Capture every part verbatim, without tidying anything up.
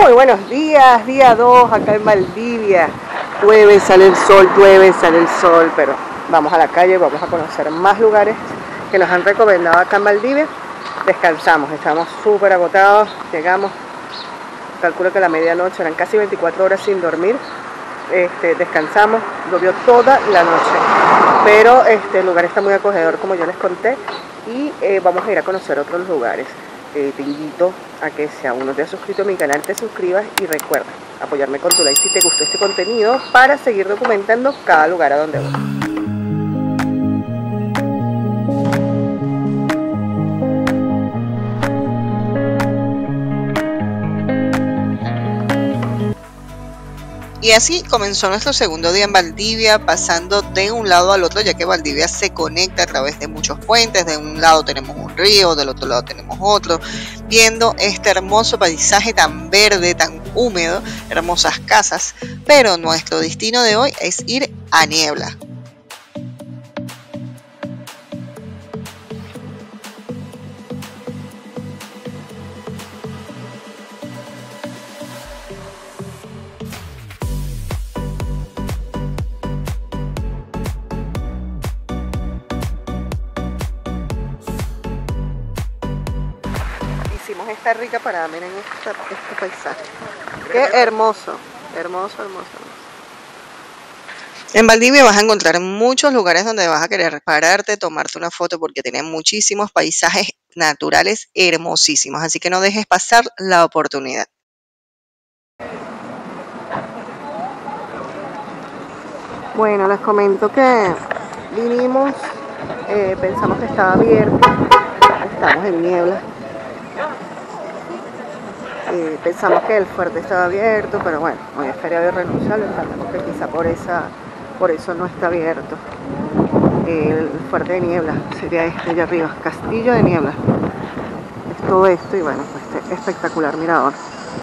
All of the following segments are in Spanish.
Muy buenos días, día dos acá en Valdivia. Llueve, sale el sol, llueve, sale el sol, pero vamos a la calle, vamos a conocer más lugares que nos han recomendado acá en Valdivia. Descansamos, estamos súper agotados, llegamos, calculo que a la medianoche, eran casi veinticuatro horas sin dormir. Este, descansamos, llovió toda la noche, pero este, el lugar está muy acogedor como yo les conté y eh, vamos a ir a conocer otros lugares. Eh, te invito a que si aún no te has suscrito a mi canal te suscribas y recuerda apoyarme con tu like si te gustó este contenido para seguir documentando cada lugar a donde voy. Y así comenzó nuestro segundo día en Valdivia, pasando de un lado al otro, ya que Valdivia se conecta a través de muchos puentes. De un lado tenemos un río, del otro lado tenemos otro, viendo este hermoso paisaje tan verde, tan húmedo, hermosas casas. Pero nuestro destino de hoy es ir a Niebla. Hicimos esta rica parada, miren esta, este paisaje. Qué hermoso, hermoso, hermoso, hermoso. En Valdivia vas a encontrar muchos lugares donde vas a querer pararte, tomarte una foto, porque tiene muchísimos paisajes naturales hermosísimos, así que no dejes pasar la oportunidad. Bueno, les comento que vinimos, eh, pensamos que estaba abierto, estamos en Niebla. Eh, pensamos que el fuerte estaba abierto, pero bueno, hoy es feria de renunciable, entendemos que quizá por, esa, por eso no está abierto. El fuerte de Niebla sería este allá arriba, Castillo de Niebla. Es todo esto y bueno, pues este espectacular mirador.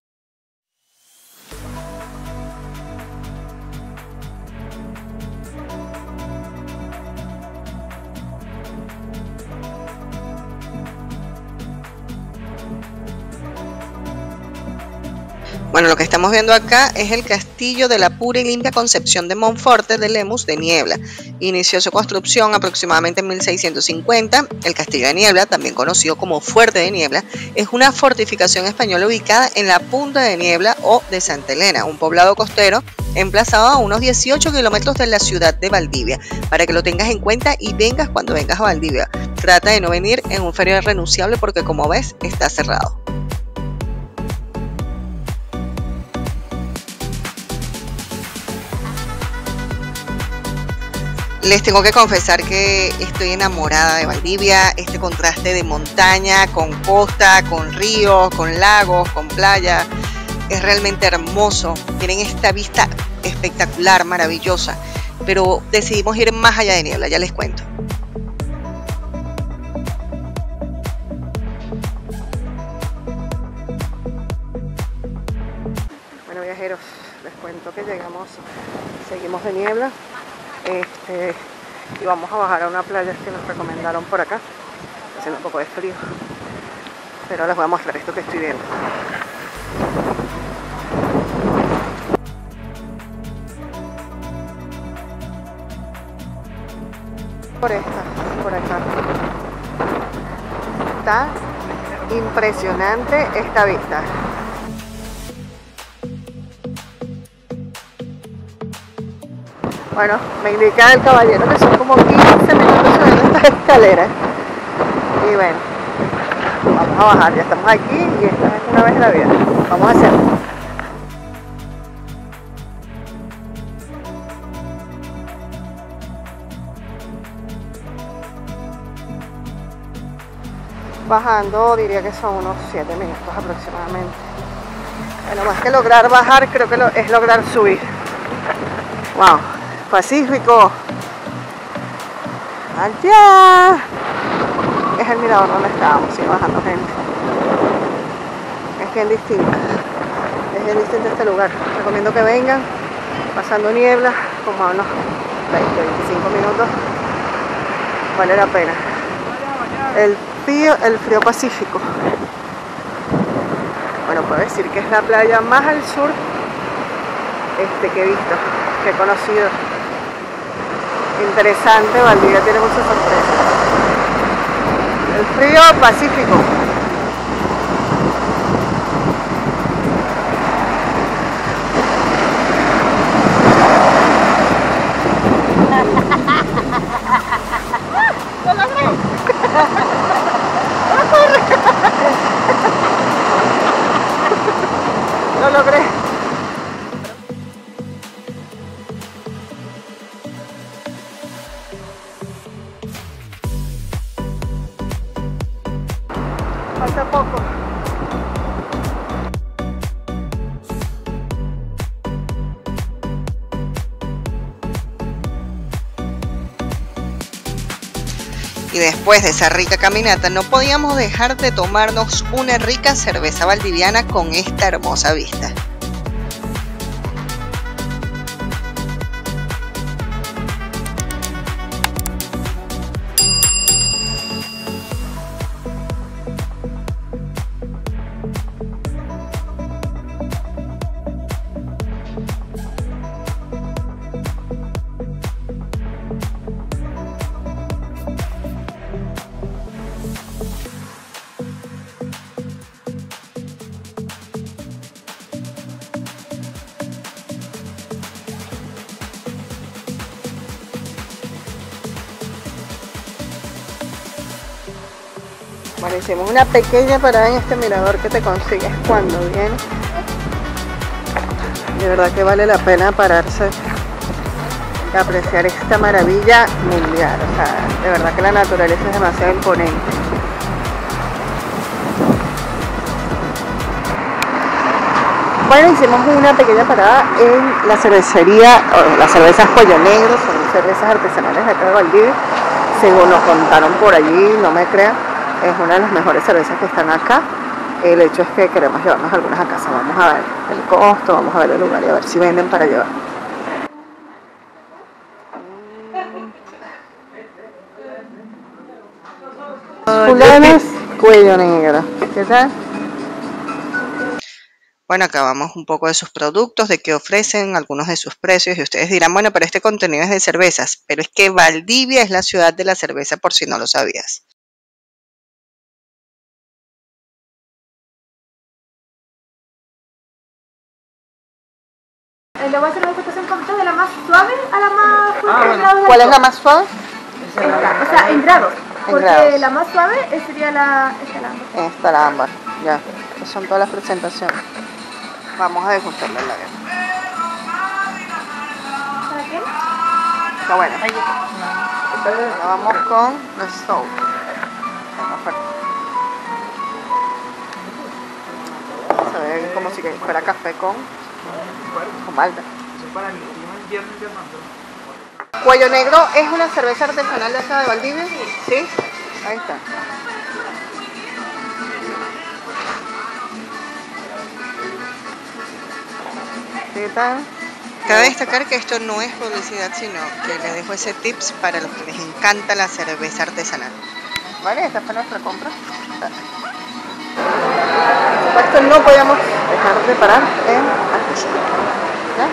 Bueno, lo que estamos viendo acá es el castillo de la pura y limpia Concepción de Monforte de Lemus de Niebla. Inició su construcción aproximadamente en mil seiscientos cincuenta. El castillo de Niebla, también conocido como Fuerte de Niebla, es una fortificación española ubicada en la punta de Niebla o de Santa Elena, un poblado costero emplazado a unos dieciocho kilómetros de la ciudad de Valdivia, para que lo tengas en cuenta y vengas cuando vengas a Valdivia. Trata de no venir en un feriado renunciable porque, como ves, está cerrado. Les tengo que confesar que estoy enamorada de Valdivia, este contraste de montaña, con costa, con ríos, con lagos, con playa, es realmente hermoso. Tienen esta vista espectacular, maravillosa, pero decidimos ir más allá de Niebla, ya les cuento. Bueno, viajeros, les cuento que llegamos, seguimos de Niebla. Este, y vamos a bajar a una playa que nos recomendaron por acá, haciendo un poco de frío, pero les voy a mostrar esto que estoy viendo. Por esta, por acá, está impresionante esta vista. Bueno, me indica el caballero que son como quince minutos subiendo estas escaleras. Y bueno, vamos a bajar, ya estamos aquí y esta es una vez en la vida. Vamos a hacerlo. Bajando diría que son unos siete minutos aproximadamente. Bueno, más que lograr bajar, creo que lo, es lograr subir. Wow. Pacífico, allá es el mirador donde estábamos, sigue bajando gente. Es bien distinto, es bien distinto este lugar. Recomiendo que vengan, pasando Niebla, como a unos veinte, veinticinco minutos, vale la pena. El frío, el frío Pacífico. Bueno, puedo decir que es la playa más al sur este, que he visto, que he conocido. Interesante, Valdivia tiene muchas sorpresas. El frío Pacífico. ¡Lo logré! Lo logré. Falta poco. Y después de esa rica caminata no podíamos dejar de tomarnos una rica cerveza valdiviana con esta hermosa vista. Bueno, hicimos una pequeña parada en este mirador que te consigues cuando vienes. De verdad que vale la pena pararse y apreciar esta maravilla mundial. O sea, de verdad que la naturaleza es demasiado imponente. Bueno, hicimos una pequeña parada en la cervecería, o las cervezas Cuello Negro, son cervezas artesanales de acá de Valdivia. Según nos contaron por allí, no me crean, es una de las mejores cervezas que están acá. El hecho es que queremos llevarnos algunas a casa. Vamos a ver el costo, vamos a ver el lugar y a ver si venden para llevar. Fulanas Cuello Negro. ¿Qué tal? Bueno, acabamos un poco de sus productos, de qué ofrecen, algunos de sus precios, y ustedes dirán, bueno, pero este contenido es de cervezas, pero es que Valdivia es la ciudad de la cerveza, por si no lo sabías. Le voy a hacer una degustación completa de la más suave a la más fuerte. Ah, en grados de ¿cuál es la alcohol. más suave? Esta, o sea, en grados. En Porque grados. la más suave eh, sería la, esta, la ámbar. Esta, la ámbar. Ya, estas son todas las presentaciones. Vamos a degustarla en la vida. ¿Para quién? Está buena. Ahora vamos con la Stout. Se ve como si fuera café con, con malta. Cuello Negro es una cerveza artesanal de acá de Valdivia. Sí, ahí está. ¿Qué tal? Cabe destacar que esto no es publicidad, sino que les dejo ese tips para los que les encanta la cerveza artesanal. Vale, esta fue nuestra compra. Por supuesto no podíamos dejar de parar en Artesano. ¿Ya?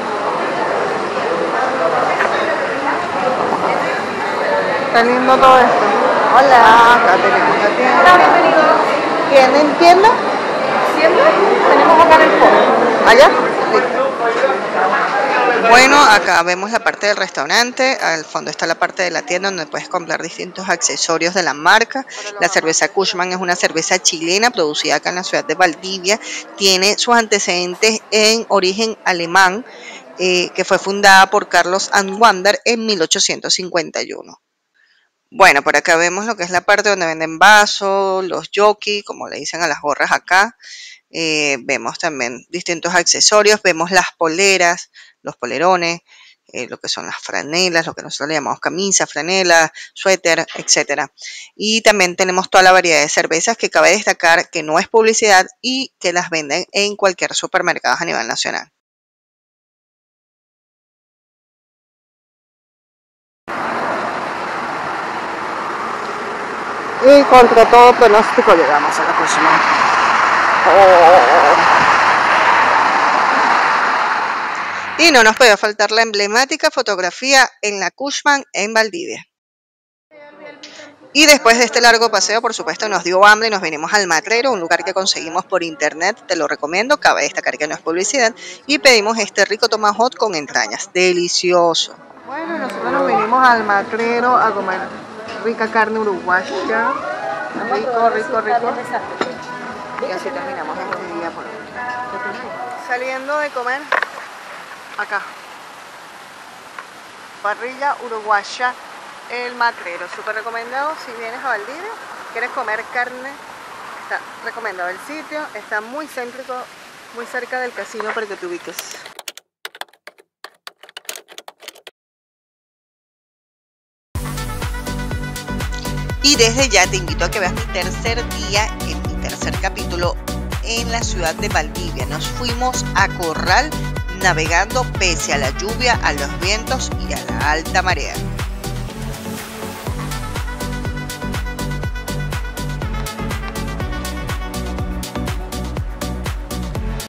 Está lindo todo esto. Hola, acá tenemos la tienda. Hola, bienvenidos. ¿Tienen tienda? Siempre tenemos acá en el fondo. ¿Allá? Listo. Bueno, acá vemos la parte del restaurante, al fondo está la parte de la tienda donde puedes comprar distintos accesorios de la marca. La cerveza Cushman es una cerveza chilena producida acá en la ciudad de Valdivia, tiene sus antecedentes en origen alemán, eh, que fue fundada por Carlos Anwander en mil ochocientos cincuenta y uno. Bueno, por acá vemos lo que es la parte donde venden vasos, los jockey, como le dicen a las gorras acá. Eh, vemos también distintos accesorios, vemos las poleras, los polerones, eh, lo que son las franelas, lo que nosotros le llamamos camisa, franela, suéter, etcétera. Y también tenemos toda la variedad de cervezas que cabe destacar que no es publicidad y que las venden en cualquier supermercado a nivel nacional. Y contra todo pronóstico llegamos a la próxima. Y no nos podía faltar la emblemática fotografía en la Cushman en Valdivia. Y después de este largo paseo, por supuesto, nos dio hambre y nos vinimos al Macrero, un lugar que conseguimos por internet, te lo recomiendo, cabe destacar que no es publicidad, y pedimos este rico tomahawk con entrañas, delicioso. Bueno, nosotros nos vinimos al Macrero a comer rica carne uruguaya, rico, rico, rico, y así terminamos este día por hoy. Saliendo de comer, acá, parrilla uruguaya, el Macrero, súper recomendado si vienes a Valdivia, quieres comer carne, está recomendado el sitio, está muy céntrico, muy cerca del casino para que te ubiques. Y desde ya te invito a que veas mi tercer día en mi tercer capítulo en la ciudad de Valdivia. Nos fuimos a Corral navegando pese a la lluvia, a los vientos y a la alta marea.